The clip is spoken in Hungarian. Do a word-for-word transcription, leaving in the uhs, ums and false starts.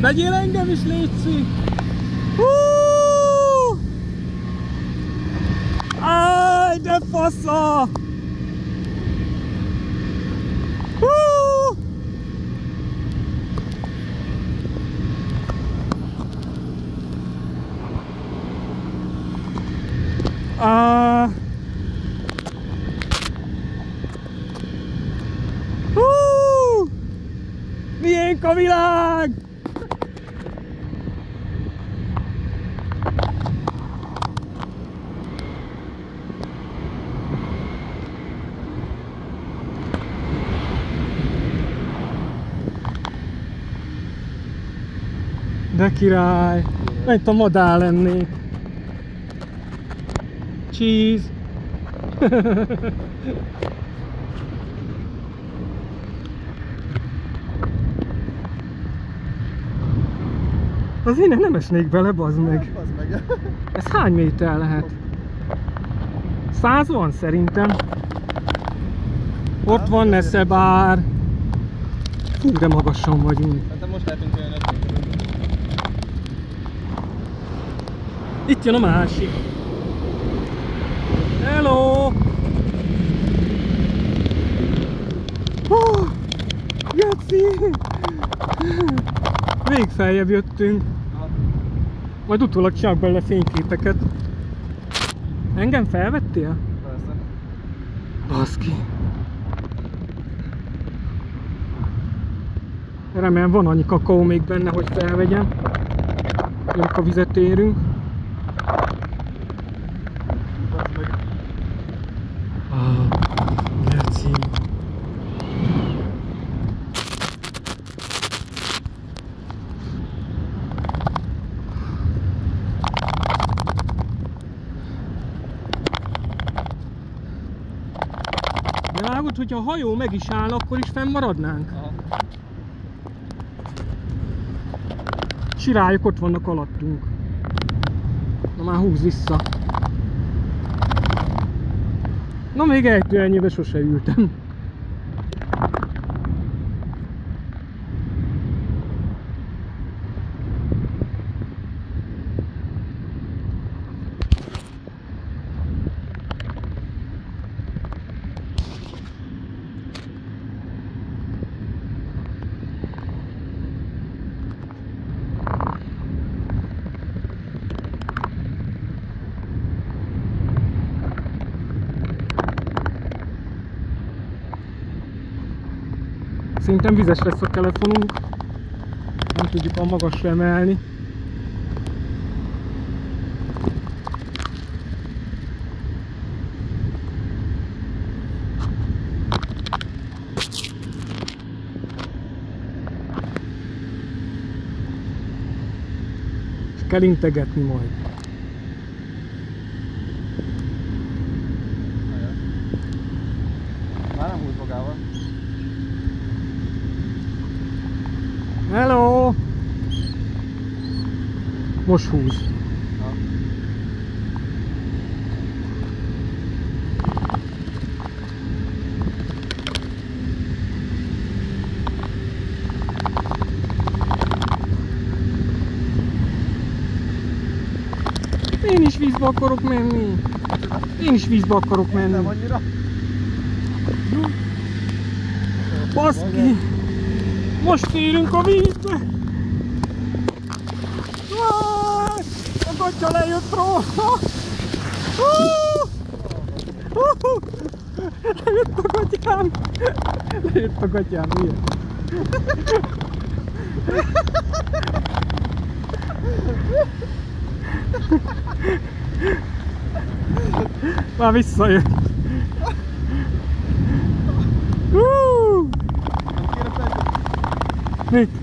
Vegyél engem is, létszik! Hú! Áj, de fasza! Hú! Ah! Hú! Miénk a világ! De király! Mint a madár lennék! Cheese! Az innen nem esnék bele, bazd meg! Ez hány méter lehet? Száz van szerintem. Ott van nesze bár. Fú, de magasan vagyunk. Hát most lehetünk olyan öt méter. Itt jön a másik. Hello! Oh, Geci! Még feljebb jöttünk. Majd utólag csinálok belőle fényképeket. Engem felvettél? Persze. Baszki. Remélem van annyi kakaó még benne, hogy felvegyem. Amikor a vizet érünk. Ah, geci. De látod, hogyha a hajó meg is áll, akkor is fennmaradnánk? Aha. Sirályok ott vannak alattunk. Na már húz vissza. Na még ejtőernyőbe sose ültem. Szerintem vizes lesz a telefonunk, nem tudjuk a magasra emelni. És kell integetni majd. Már nem húz magával. Hello! Most húz. Ha. Én is vízbe akarok menni. Én is vízbe akarok menni. Nem annyira. Baszki! Most érünk a vízbe! A gatya lejött róla! Lejött a gatyám! Lejött a gatyám, ilyen! Már visszajött! Mit?